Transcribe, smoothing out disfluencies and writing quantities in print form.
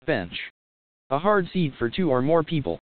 Bench. A hard seat for 2 or more people.